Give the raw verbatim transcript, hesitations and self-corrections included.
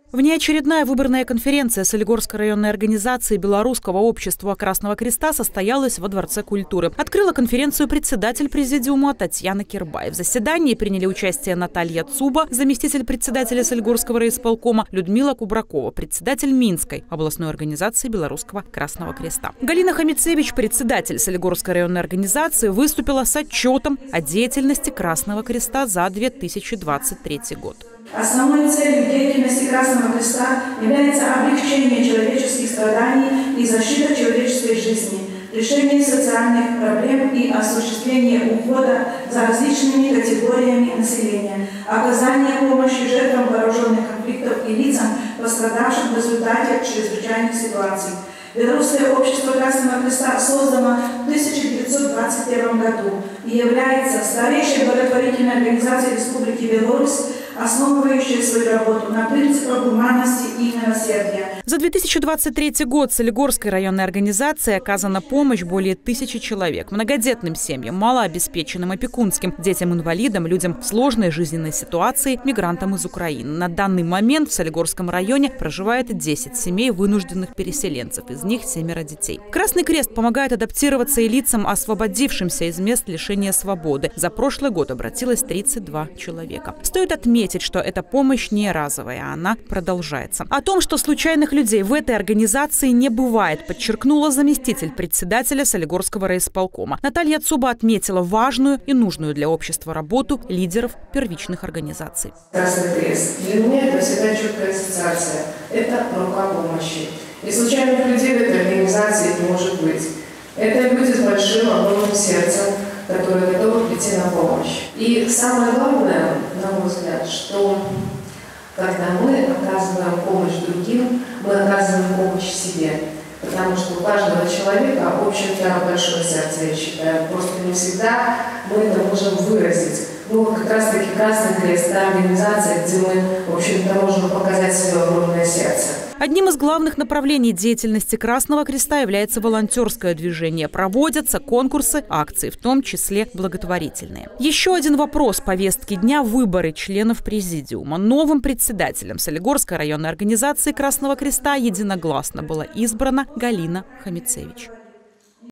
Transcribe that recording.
Внеочередная выборная конференция Солигорской районной организации Белорусского общества Красного Креста состоялась во Дворце культуры. Открыла конференцию председатель президиума Татьяна Кирбай. В заседании приняли участие Наталья Цуба, заместитель председателя Солигорского райисполкома, Людмила Кубракова, председатель Минской областной организации Белорусского Красного Креста. Галина Хамицевич, председатель Солигорской районной организации, выступила с отчетом о деятельности Красного Креста за две тысячи двадцать третий год. Основной целью деятельности Красного Креста является облегчение человеческих страданий и защита человеческой жизни, решение социальных проблем и осуществление ухода за различными категориями населения, оказание помощи жертвам вооруженных конфликтов и лицам, пострадавшим в результате чрезвычайных ситуаций. Белорусское общество Красного Креста создано в тысяча девятьсот двадцать первом году и является старейшей благотворительной организацией Республики Беларусь, основывающая свою работу на принципах гуманности и милосердия. За две тысячи двадцать третий год Солигорской районной организации оказана помощь более тысячи человек. Многодетным семьям, малообеспеченным, опекунским, детям-инвалидам, людям в сложной жизненной ситуации, мигрантам из Украины. На данный момент в Солигорском районе проживает десять семей вынужденных переселенцев. Из них семеро детей. Красный Крест помогает адаптироваться и лицам, освободившимся из мест лишения свободы. За прошлый год обратилось тридцать два человека. Стоит отметить, что эта помощь не разовая, она продолжается. О том, что случайных людей в этой организации не бывает, подчеркнула заместитель председателя Солигорского райисполкома. Наталья Цуба отметила важную и нужную для общества работу лидеров первичных организаций. Красный Крест. Для меня это всегда четкая ассоциация. Это рука помощи. И случайных людей в этой организации не может быть. Это люди с большим огромным сердцем, которые готовы прийти на помощь. И самое главное, на мой взгляд, что когда мы оказываем помощь другим, мы оказываем помощь себе. Потому что у каждого человека, в общем-то, большое сердце, я считаю. Просто не всегда мы это можем выразить. Ну, как раз-таки Красный Крест, та организация, где мы, в общем-то, можем показать свое огромное сердце. Одним из главных направлений деятельности Красного Креста является волонтерское движение. Проводятся конкурсы, акции, в том числе благотворительные. Еще один вопрос повестки дня – выборы членов президиума. Новым председателем Солигорской районной организации Красного Креста единогласно была избрана Галина Хамицевич.